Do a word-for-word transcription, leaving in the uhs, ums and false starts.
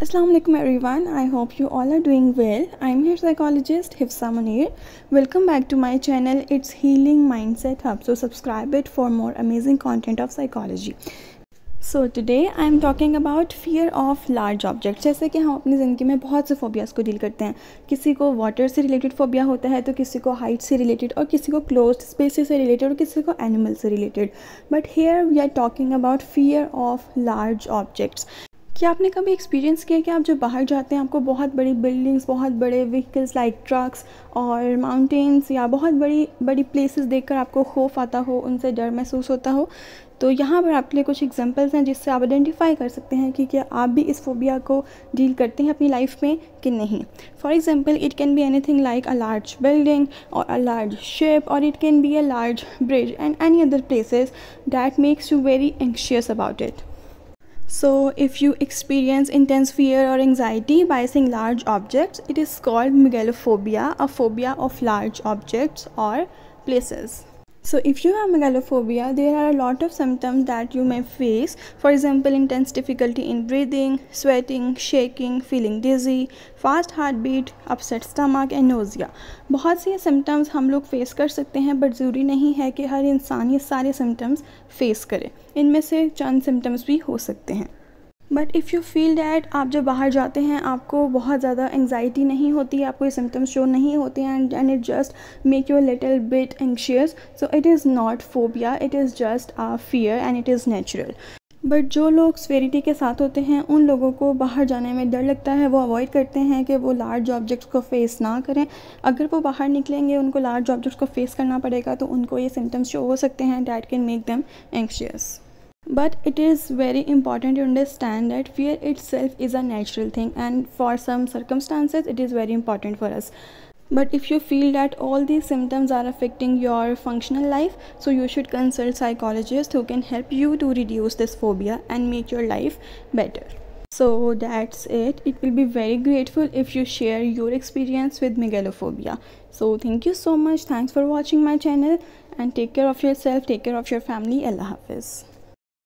Assalamu alaikum everyone. I hope you all are doing well. I'm your psychologist Hifsa Munir. Welcome back to my channel. It's Healing Mindset Hub. So subscribe it for more amazing content of psychology. So today I'm talking about fear of large objects. जैसे कि हम अपनी ज़िंदगी में बहुत से phobias को deal करते हैं. किसी को वाटर से रिलेटेड फोबिया होता है, तो किसी को हाइट से रिलेटेड, और किसी को क्लोज्ड स्पेसेस से रिलेटेड, और किसी को एनिमल से related. But here we are talking about fear of large objects. क्या आपने कभी एक्सपीरियंस किया कि आप जब बाहर जाते हैं आपको बहुत बड़ी बिल्डिंग्स, बहुत बड़े व्हीकल्स लाइक ट्रक्स और माउंटेन्स या बहुत बड़ी बड़ी प्लेसेस देखकर आपको खौफ आता हो, उनसे डर महसूस होता हो? तो यहाँ पर आपके लिए कुछ एग्जांपल्स हैं जिससे आप आइडेंटिफाई कर सकते हैं कि क्या आप भी इस फोबिया को डील करते हैं अपनी लाइफ में कि नहीं. For example, it can be anything like a large building और अ लार्ज शिप, और it can be a large bridge and any other places that makes you very anxious about it. So if you experience intense fear or anxiety by seeing large objects, it is called megalophobia, a phobia of large objects or places. So if you have megalophobia, there are a lot of symptoms that you may face. For example, intense difficulty in breathing, sweating, shaking, feeling dizzy, fast heartbeat, upset stomach and nausea. बहुत से symptoms हम लोग face कर सकते हैं, but ज़रूरी नहीं है कि हर इंसान ये सारे symptoms face करे. इनमें से चंद symptoms भी हो सकते हैं. But if you feel that आप जब बाहर जाते हैं आपको बहुत ज़्यादा एंग्जाइटी नहीं होती, आपको ये सिम्टम्स शो नहीं होते हैं, and and it just make you a little bit anxious, so it is not phobia, it is just a fear and it is natural. But जो लोग स्वेरिटी के साथ होते हैं उन लोगों को बाहर जाने में डर लगता है, वो अवॉइड करते हैं कि वो लार्ज ऑब्जेक्ट्स को फेस ना करें. अगर वो बाहर निकलेंगे उनको लार्ज ऑब्जेक्ट्स को फेस करना पड़ेगा तो उनको ये सिम्टम्स शो हो सकते हैं that can make them anxious. But it is very important to understand that fear itself is a natural thing, and for some circumstances it is very important for us. But if you feel that all these symptoms are affecting your functional life, so you should consult psychologists who can help you to reduce this phobia and make your life better. So that's it. It will be very grateful if you share your experience with megalophobia. So thank you so much. Thanks for watching my channel, and take care of yourself, take care of your family. Allah Hafiz.